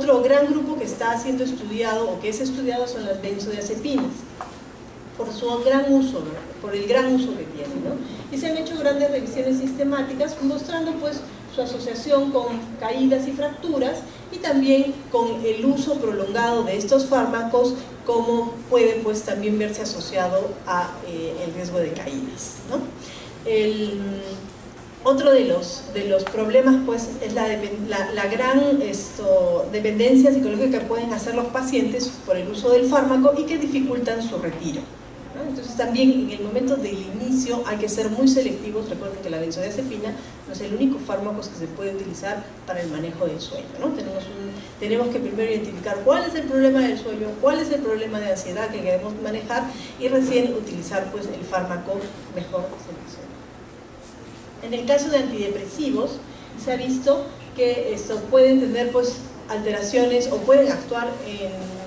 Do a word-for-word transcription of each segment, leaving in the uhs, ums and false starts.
otro gran grupo que está siendo estudiado o que es estudiado son las benzodiazepinas, por su gran uso, ¿no? Por el gran uso que tienen, ¿no? Y se han hecho grandes revisiones sistemáticas mostrando pues su asociación con caídas y fracturas y también con el uso prolongado de estos fármacos, como puede pues también verse asociado a eh, el riesgo de caídas, ¿no? El, otro de los, de los problemas pues es la, la, la gran esto, dependencia psicológica que pueden hacer los pacientes por el uso del fármaco y que dificultan su retiro, ¿no? Entonces también en el momento del inicio hay que ser muy selectivos. Recuerden que la benzodiazepina no es el único fármaco que se puede utilizar para el manejo del sueño, ¿no? Tenemos, un, tenemos que primero identificar cuál es el problema del sueño, cuál es el problema de ansiedad que queremos manejar y recién utilizar pues el fármaco mejor seleccionado. En el caso de antidepresivos se ha visto que esto pueden tener pues alteraciones o pueden actuar en,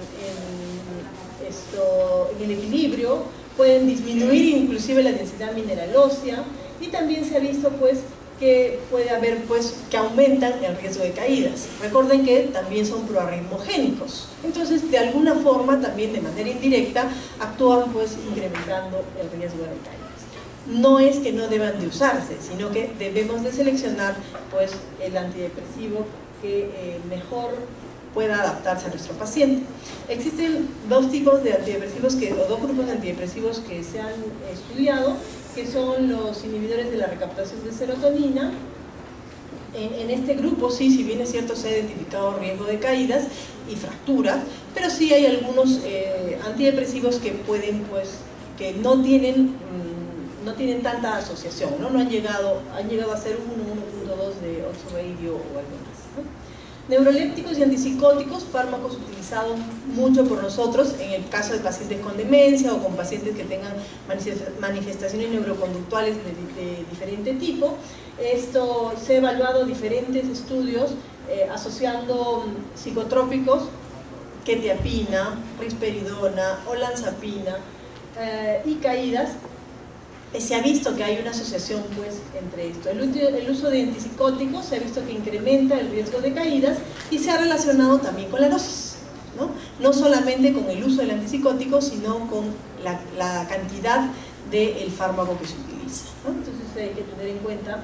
en, esto, en el equilibrio, pueden disminuir inclusive la densidad mineral ósea y también se ha visto pues que puede haber pues que aumentan el riesgo de caídas. Recuerden que también son proarritmogénicos, entonces de alguna forma también de manera indirecta actúan pues incrementando el riesgo de caídas. No es que no deban de usarse, sino que debemos de seleccionar pues el antidepresivo que eh, mejor pueda adaptarse a nuestro paciente. Existen dos tipos de antidepresivos que, o dos grupos de antidepresivos que se han estudiado, que son los inhibidores de la recaptación de serotonina. En, en este grupo sí, si bien es cierto, se ha identificado riesgo de caídas y fracturas, pero sí hay algunos eh, antidepresivos que pueden pues, que no tienen no tienen tanta asociación, ¿no? No han llegado, han llegado a ser uno, uno punto dos de Oxford Radio o algo más, ¿no? Neurolépticos y antipsicóticos, fármacos utilizados mucho por nosotros en el caso de pacientes con demencia o con pacientes que tengan manifestaciones neuroconductuales de, de diferente tipo. Esto se ha evaluado diferentes estudios eh, asociando psicotrópicos, quetiapina, risperidona, olanzapina eh, y caídas. Se ha visto que hay una asociación pues, entre esto. El, el uso de antipsicóticos se ha visto que incrementa el riesgo de caídas y se ha relacionado también con la dosis, ¿no? No solamente con el uso del antipsicótico, sino con la, la cantidad del fármaco que se utiliza, ¿no? Entonces hay que tener en cuenta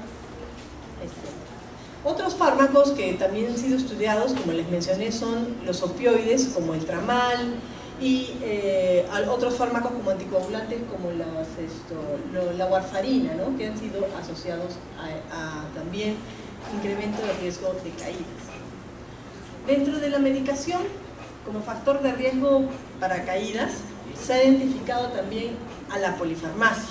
esto. Otros fármacos que también han sido estudiados, como les mencioné, son los opioides, como el tramal, y eh, otros fármacos como anticoagulantes como las, esto, lo, la warfarina, ¿no? Que han sido asociados a, a también incremento de riesgo de caídas. Dentro de la medicación, como factor de riesgo para caídas, se ha identificado también a la polifarmacia.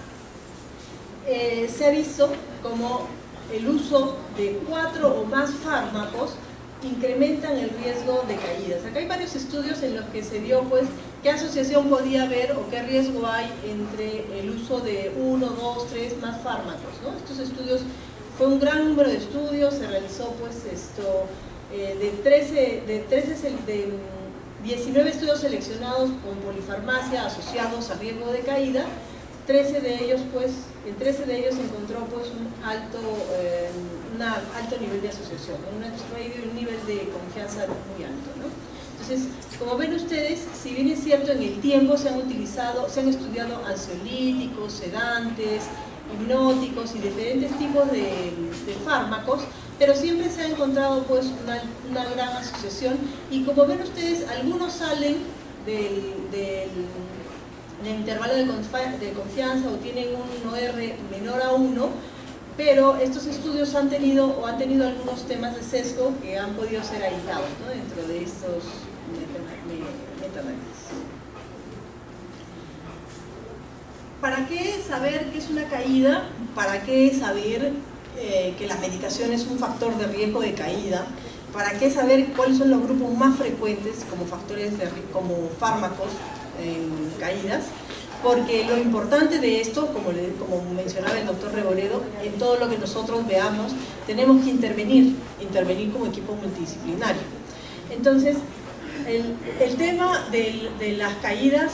Eh, se ha visto como el uso de cuatro o más fármacos incrementan el riesgo de caídas. Acá hay varios estudios en los que se dio pues qué asociación podía haber o qué riesgo hay entre el uso de uno, dos, tres más fármacos, ¿no? Estos estudios, fue un gran número de estudios, se realizó pues esto eh, de, trece, de, trece, de diecinueve estudios seleccionados con polifarmacia asociados a riesgo de caída. trece de ellos pues, en trece de ellos se encontró pues un alto eh, un alto nivel de asociación, un un nivel de confianza muy alto, ¿no? Entonces, como ven ustedes, si bien es cierto, en el tiempo se han utilizado, se han estudiado ansiolíticos, sedantes, hipnóticos y diferentes tipos de, de fármacos, pero siempre se ha encontrado pues una, una gran asociación, y como ven ustedes, algunos salen del, del, del intervalo de, de confianza o tienen un O R menor a uno, pero estos estudios han tenido o han tenido algunos temas de sesgo que han podido ser aislados, ¿no? Dentro de estos metaanálisis. ¿Para qué saber qué es una caída? ¿Para qué saber eh, que la medicación es un factor de riesgo de caída? ¿Para qué saber cuáles son los grupos más frecuentes como factores de, como fármacos en caídas? Porque lo importante de esto, como, le, como mencionaba el doctor Reboredo, en todo lo que nosotros veamos, tenemos que intervenir, intervenir como equipo multidisciplinario. Entonces, el, el tema de, de las caídas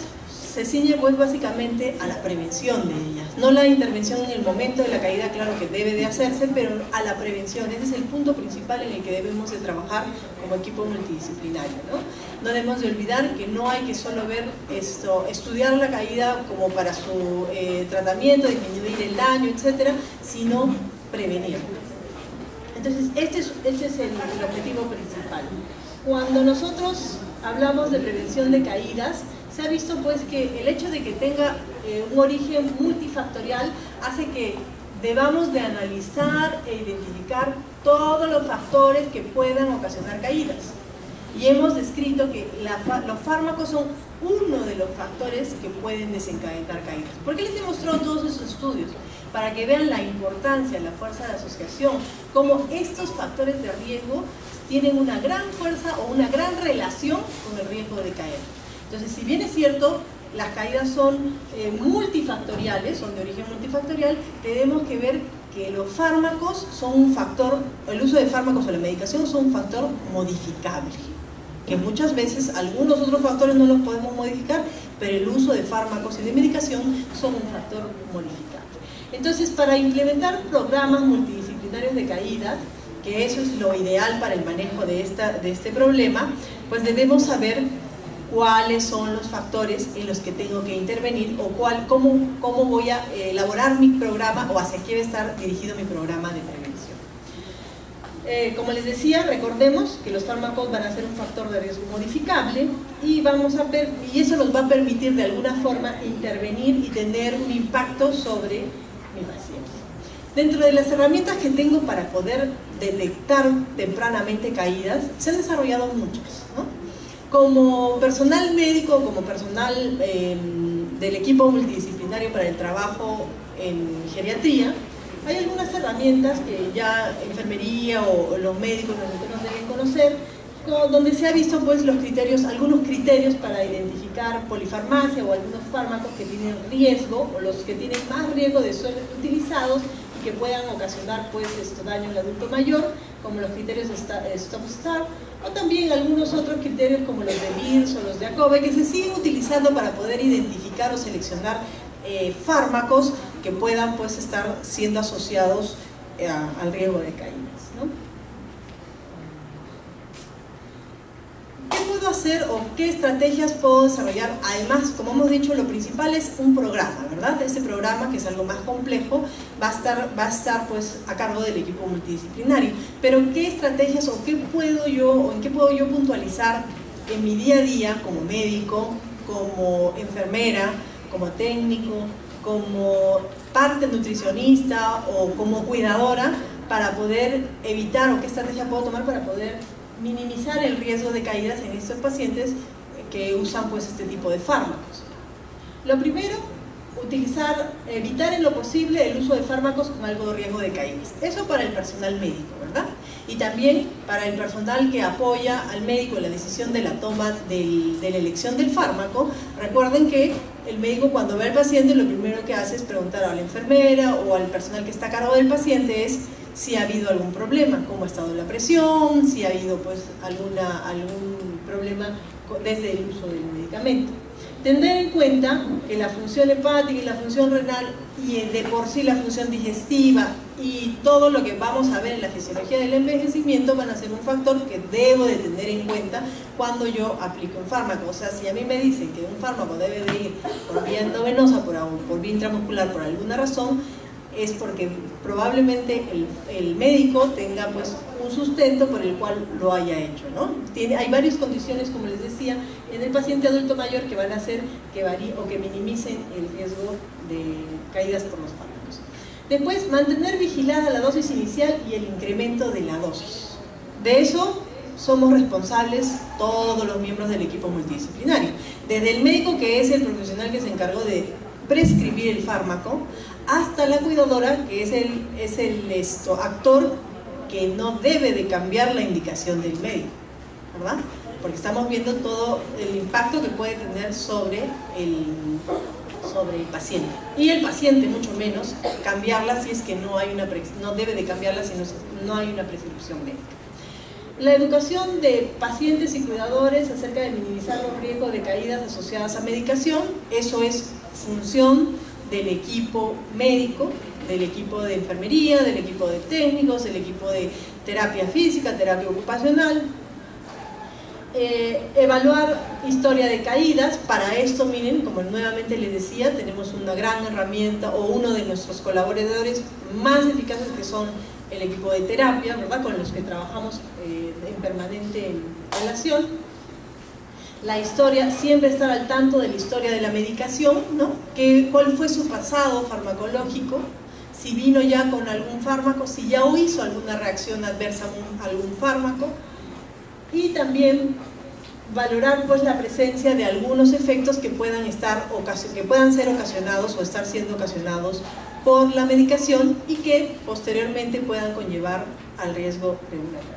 se ciñe pues básicamente a la prevención de ellas, no la intervención en el momento de la caída, claro que debe de hacerse, pero a la prevención. Ese es el punto principal en el que debemos de trabajar como equipo multidisciplinario, ¿no? No debemos de olvidar que no hay que solo ver esto, estudiar la caída como para su eh, tratamiento, disminuir el daño, etcétera, sino prevenir. Entonces, este es, este es el, el objetivo principal. Cuando nosotros hablamos de prevención de caídas, se ha visto pues que el hecho de que tenga eh, un origen multifactorial hace que debamos de analizar e identificar todos los factores que puedan ocasionar caídas. Y hemos descrito que la, los fármacos son uno de los factores que pueden desencadenar caídas. ¿Por qué les he mostrado todos esos estudios? Para que vean la importancia, la fuerza de asociación, cómo estos factores de riesgo tienen una gran fuerza o una gran relación con el riesgo de caer. Entonces, si bien es cierto, las caídas son eh, multifactoriales, son de origen multifactorial, tenemos que ver que los fármacos son un factor, el uso de fármacos o la medicación son un factor modificable, que muchas veces algunos otros factores no los podemos modificar, pero el uso de fármacos y de medicación son un factor modificable. Entonces, para implementar programas multidisciplinarios de caídas, que eso es lo ideal para el manejo de, esta, de este problema, pues debemos saber cuáles son los factores en los que tengo que intervenir o cuál, cómo, cómo voy a elaborar mi programa o hacia qué va a estar dirigido mi programa de prevención. Eh, como les decía, recordemos que los fármacos van a ser un factor de riesgo modificable y, vamos a per y eso nos va a permitir de alguna forma intervenir y tener un impacto sobre mi paciente. Dentro de las herramientas que tengo para poder detectar tempranamente caídas, se han desarrollado muchas, ¿no? Como personal médico, como personal eh, del equipo multidisciplinario para el trabajo en geriatría, hay algunas herramientas que ya enfermería o, o los médicos nosotros deben conocer, donde se ha visto pues los criterios, algunos criterios para identificar polifarmacia o algunos fármacos que tienen riesgo o los que tienen más riesgo de ser utilizados y que puedan ocasionar pues esto, daño al adulto mayor, como los criterios de Stop Start, o también algunos otros criterios como los de Beers o los de ACOBE, que se siguen utilizando para poder identificar o seleccionar eh, fármacos que puedan pues estar siendo asociados eh, al riesgo de caídas, ¿no? ¿Qué puedo hacer o qué estrategias puedo desarrollar? Además, como hemos dicho, lo principal es un programa, ¿verdad? Este programa, que es algo más complejo, va a estar, va a estar pues, a cargo del equipo multidisciplinario. Pero ¿qué estrategias o qué puedo yo, o en qué puedo yo puntualizar en mi día a día como médico, como enfermera, como técnico, como parte nutricionista o como cuidadora para poder evitar, o qué estrategia puedo tomar para poder minimizar el riesgo de caídas en estos pacientes que usan pues este tipo de fármacos? Lo primero, utilizar, evitar en lo posible el uso de fármacos con algo de riesgo de caídas. Eso para el personal médico, ¿verdad? Y también para el personal que apoya al médico en la decisión de la toma del, de la elección del fármaco. Recuerden que el médico, cuando ve al paciente, lo primero que hace es preguntar a la enfermera o al personal que está a cargo del paciente es si ha habido algún problema, cómo ha estado la presión, si ha habido pues alguna, algún problema desde el uso del medicamento. Tener en cuenta que la función hepática y la función renal y de por sí la función digestiva y todo lo que vamos a ver en la fisiología del envejecimiento van a ser un factor que debo de tener en cuenta cuando yo aplico un fármaco. O sea, si a mí me dicen que un fármaco debe de ir por vía endovenosa, por, por vía intramuscular, por alguna razón, es porque probablemente el, el médico tenga pues un sustento por el cual lo haya hecho, ¿no? Tiene, hay varias condiciones, como les decía, en el paciente adulto mayor que van a hacer que varíe o que minimicen el riesgo de caídas por los fármacos. Después, mantener vigilada la dosis inicial y el incremento de la dosis. De eso somos responsables todos los miembros del equipo multidisciplinario. Desde el médico, que es el profesional que se encargó de prescribir el fármaco, hasta la cuidadora, que es el, es el esto, actor que no debe de cambiar la indicación del médico, ¿verdad? Porque estamos viendo todo el impacto que puede tener sobre el, sobre el paciente. Y el paciente mucho menos cambiarla si es que no hay una, no debe de cambiarla si no, no hay una prescripción médica. La educación de pacientes y cuidadores acerca de minimizar los riesgos de caídas asociadas a medicación, eso es función del equipo médico, del equipo de enfermería, del equipo de técnicos, del equipo de terapia física, terapia ocupacional. Eh, evaluar historia de caídas, para esto miren, como nuevamente les decía, tenemos una gran herramienta o uno de nuestros colaboradores más eficaces que son el equipo de terapia, ¿verdad? Con los que trabajamos eh, en permanente relación. La historia, siempre estar al tanto de la historia de la medicación, ¿no? Que, cuál fue su pasado farmacológico, si vino ya con algún fármaco, si ya hizo alguna reacción adversa a algún fármaco, y también valorar pues la presencia de algunos efectos que puedan, estar, que puedan ser ocasionados o estar siendo ocasionados por la medicación y que posteriormente puedan conllevar al riesgo de una caída.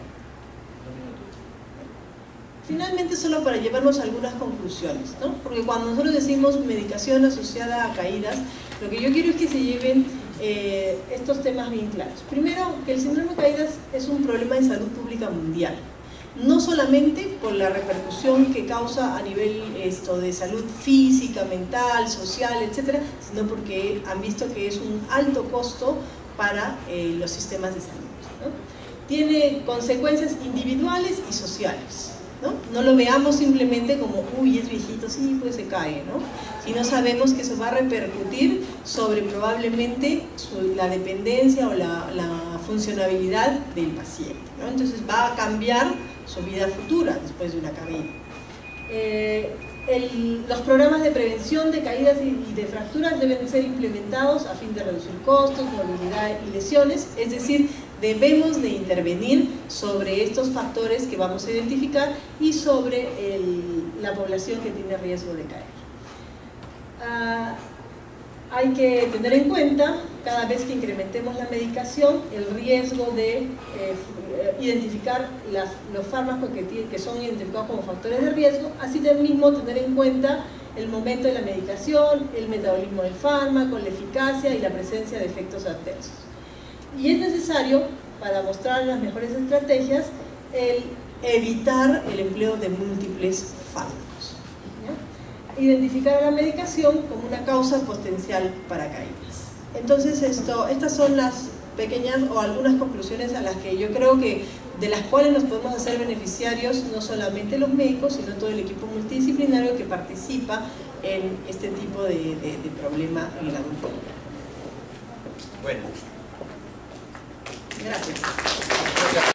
Finalmente, solo para llevarnos algunas conclusiones, ¿no? Porque cuando nosotros decimos medicación asociada a caídas, lo que yo quiero es que se lleven eh, estos temas bien claros. Primero, que el síndrome de caídas es un problema de salud pública mundial, no solamente por la repercusión que causa a nivel esto, de salud física, mental, social, etcétera, sino porque han visto que es un alto costo para eh, los sistemas de salud, ¿no? Tiene consecuencias individuales y sociales, ¿no? No lo veamos simplemente como, uy, es viejito, sí, pues se cae, ¿no? Sino sabemos que eso va a repercutir sobre probablemente su, la dependencia o la, la funcionabilidad del paciente, ¿no? Entonces va a cambiar su vida futura después de una caída. Eh, el, los programas de prevención de caídas y, y de fracturas deben ser implementados a fin de reducir costos, movilidad y lesiones, es decir, debemos de intervenir sobre estos factores que vamos a identificar y sobre el, la población que tiene riesgo de caer. Uh, hay que tener en cuenta, cada vez que incrementemos la medicación, el riesgo de eh, identificar las, los fármacos que, que son identificados como factores de riesgo, así mismo tener en cuenta el momento de la medicación, el metabolismo del fármaco, la eficacia y la presencia de efectos adversos. Y es necesario, para mostrar las mejores estrategias, el evitar el empleo de múltiples fármacos. ¿Ya? Identificar la medicación como una causa potencial para caídas. Entonces, esto, estas son las pequeñas o algunas conclusiones a las que yo creo que de las cuales nos podemos hacer beneficiarios no solamente los médicos, sino todo el equipo multidisciplinario que participa en este tipo de, de, de problema en el adulto. Bueno. Gracias.